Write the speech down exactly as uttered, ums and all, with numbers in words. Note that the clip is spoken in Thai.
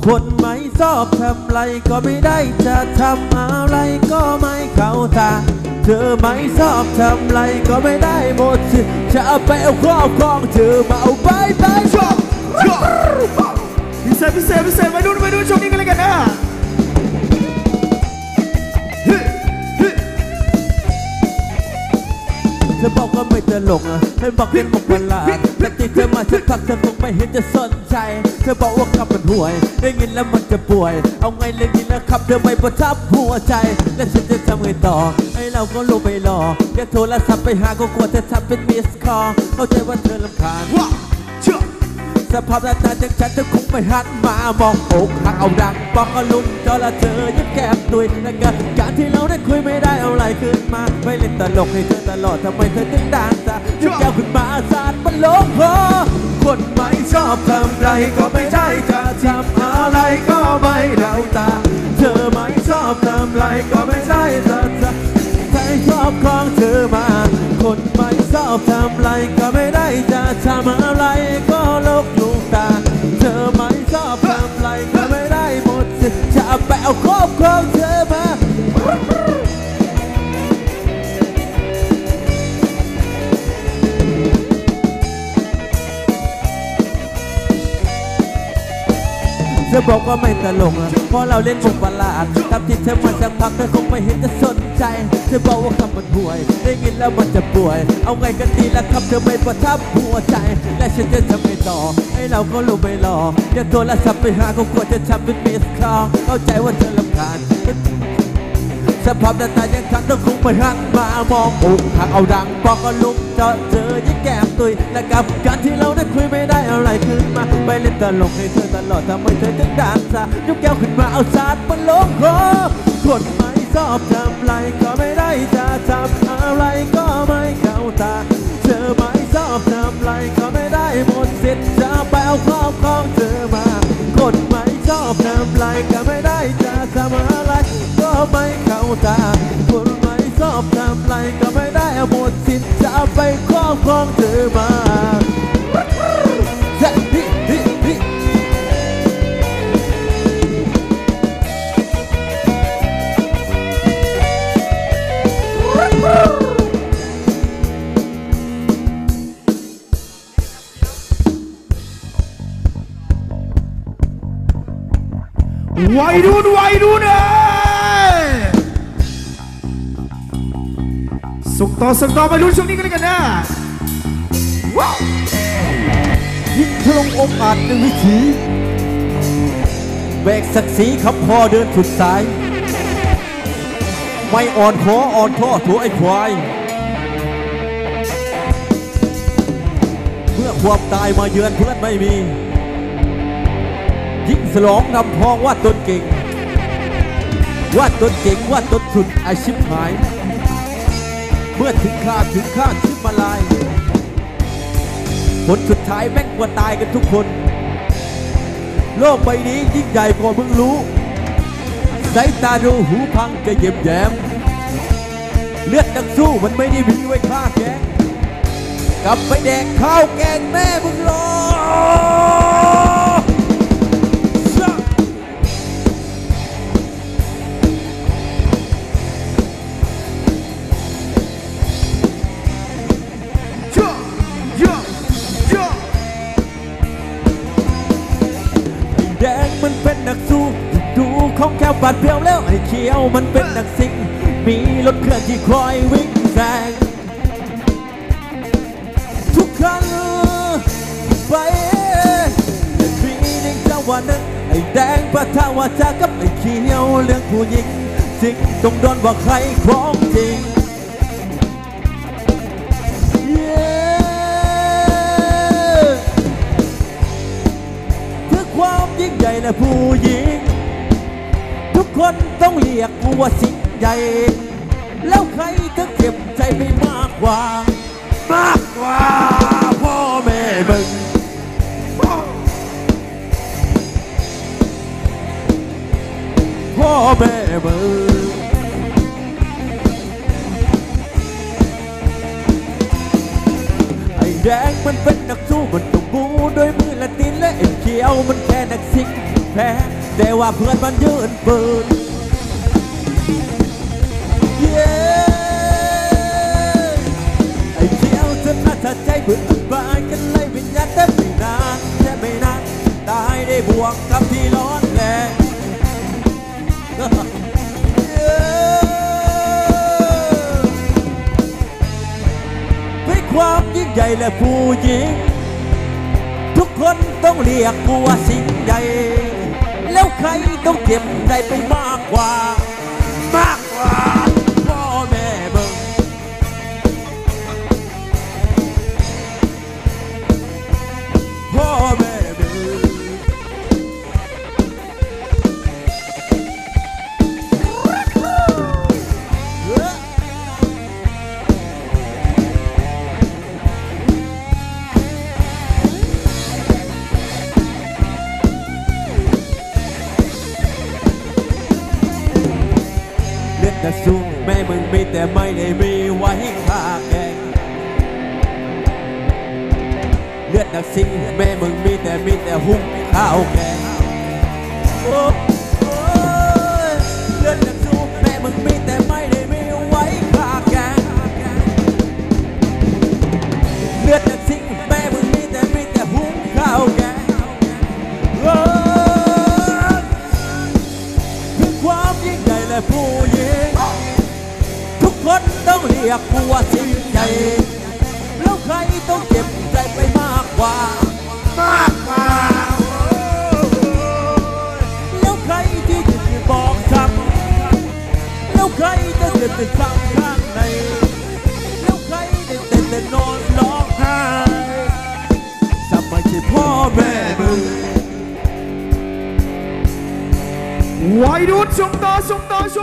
คนไม่ชอบทำอะไรก็ไม่ได้จะทำอะไรก็ไม่เข้าตาเธอไม่ชอบทำอะไรก็ไม่ได้หมดสิจะไปเอาครอบครองเธอมาเอาไปไปชอบพิเศษพิเศษพิเศษไปดูไปดูช่วงนี้กันเลยกันนะเธอบอกว่าไม่ตลกอ่ะเธอบอกเป็นมุกประหลาดแต่ที่เธอมาสักพักเธอคงไม่เห็นจะสนใจเธอบอกว่าคำมันห่วยได้ยินแล้วมันจะป่วยเอาไงเลยยินแล้วครับเธอไม่ประทับหัวใจและฉันจะทำไงต่อให้เราก็ลงไปรอแค่โทรศัพท์ไปหาก็กลัวเธอทำเป็นมิสคอลเข้าใจว่าเธอรำคาญสภาพหน้าตาจากฉันเธอคงไม่หันมามองอกหักเอาดังบอกก็ลุกจอละเธอยิ้มแก้มตุยและกันการที่เราได้คุยไม่ได้เอาอะไรขึ้นมาไม่เล่นตลกให้เธอตลอดทำไมเธอถึงด่างตายิ้มแก้มขึ้นมาสาดมันลงคอคนไม่ชอบทำไรก็ไม่ได้จะทำอะไรก็ไม่เดาตาเธอไม่ชอบทำไรก็ไม่ใช่จะจะใครชอบของเธอมาคนไม่ชอบทำไรก็ไม่ได้จะทำอะไรก็ลกลูกตาเธอไม่ชอบทำไรก็ไม่ได้หมดสิจะไปเอาครอบครองเธอมาเธอบอกว่าไม่ตลกอ่ะเพราะเราเล่นมุกประหลาดทำที่เธอมาสักพักเธอคงไม่เห็นจะสนใจเธอบอกว่าคำมันห่วยได้ยินแล้วมันจะป่วยเอาไงกันดีล่ะครับเธอไม่ประทับหัวใจและฉันจะทำไงต่อให้เราก็ลงไปรอเดี๋ยวโทรศัพท์ไปหาก็กลัวจะทำเป็นมิสคอลเข้าใจว่าเธอรำคาญสภาพหน้าตาอย่างฉันเธอคงไม่หันมามองอกหักเอาดังบอกก็ลุกจอเธอยิ้มแก้มตุยและกับการที่เราได้คุยไม่ได้อะไรขึ้นมาไปเล่นตลกให้เธอตลอดทำไมเธอถึงด่างซายุกแก้วขึ้นมาเอาสาดมันลงคอคนไม่ชอบทำไรก็ไม่ได้จะทำอะไรก็ไม่เข้าตาเธอไม่ชอบทำไรก็ไม่ได้หมดสิทธิ์จะไปเอาครอบครองเธอมาคนไม่ชอบทำไรก็ไม่ได้จะทำอะไรก็ไม่เข้าตาคนไม่ชอบทำไรก็ไม่ได้หมดสิทธิ์จะไปครอบครองเธอมาวัยรุ่นวัยรุ่นเอ้ยสุกต่อสุกต่อวัยรุ่นช่วงนี้กันเลยกันนะยิ่งทะลงองอาจในวิถีแบกศักดิ์ศรีขับคอเดินสุดสายไม่อ่อนขออ่อนท่อถัวไอ้ควายเมื่อความตายมาเยือนเพื่อนไม่มียิ่งสลองนำพองว่าตนเก่งว่าตนเก่งว่าตนสุดไอชิบหายเมื่อถึงคราถึงข้าชิบมาลายผลสุดท้ายแม่งกว่าตายกันทุกคนโลกใบนี้ยิ่งใหญ่กว่ามึงรู้สายตาดูหูพังจะเย็บแยมเลือดนักสู้มันไม่ได้มีไว้ฆ่าแกงกลับไปแดกข้าวแกงแม่มึงรอแดงมันเป็นนักสู้ดูของแก้วบาดเปรี้ยวแล้วไอ้เขียวมันเป็นนักซิ่งมีรถเคลื่อนที่คอยวิ่งแซงทุกครั้งไปปีหนึ่งจังหวะนั้นไอ้แดงปะทะวาจากับไอ้เขียวเรื่องผู้หญิงสิ่งต้องโดนว่าใครของจริงยิ่งใหญ่และผู้หญิงทุกคนต้องเรียกกูว่าสิ่งใหญ่แล้วใครก็เก็บใจไปมากกว่ามากกว่าพ่อแม่มึงพ่อแม่มึงไอ้แดงมันเป็นนักสู้มันต้องบูด้วยมือและตีนและไอ้เขียวมันแค่นักซิ่งแพ้แต่ว่าเพื่อนมันยืนปืนเย้ไอ้เที่ยวจนน่าจะใจเบื่อบายกันเลยวิญญาณแต่ไม่นานแค่ไม่นานตายได้บวกกับที่ร้อนแรงด้วยความยิ่งใหญ่และผู้หญิงทุกคนต้องเรียกกูว่าสิ่งใหญ่แล้วใครต้องเจ็บใจไปมากกว่ามากกว่าพ่อแม่เบิ่งพ่อแม่เบิ่งแต่สู้แม่มึงมีแต่ไม่ได้มีไว้ฆ่าแกงเลือดนักสิงแม่มึงมีแต่มีแต่หุ้มข้าวแกงโอ้ยเลือดนักสู้แม่มึงมีแต่ไม่ได้มีไว้ฆ่าแกงเลือดนักสิงแม่มึงมีแต่มีแต่หุ้มข้าวแกงคือความยิ่งใหญ่และผู้หญิงทุกคนต้องเรียกกูว่าสิ่งใหญ่แล้วใครต้องเจ็บใจไปมากกว่ามากกว่าแล้วใครที่จะบอกซ้ำแล้วใครจะเจ็บจะซ้ำข้างในแล้วใครจะเต้นแต่นอนร้องไห้จะไม่ใช่พ่อแม่มึงวัยรุ่นส่งต่อส่งต่อส่ง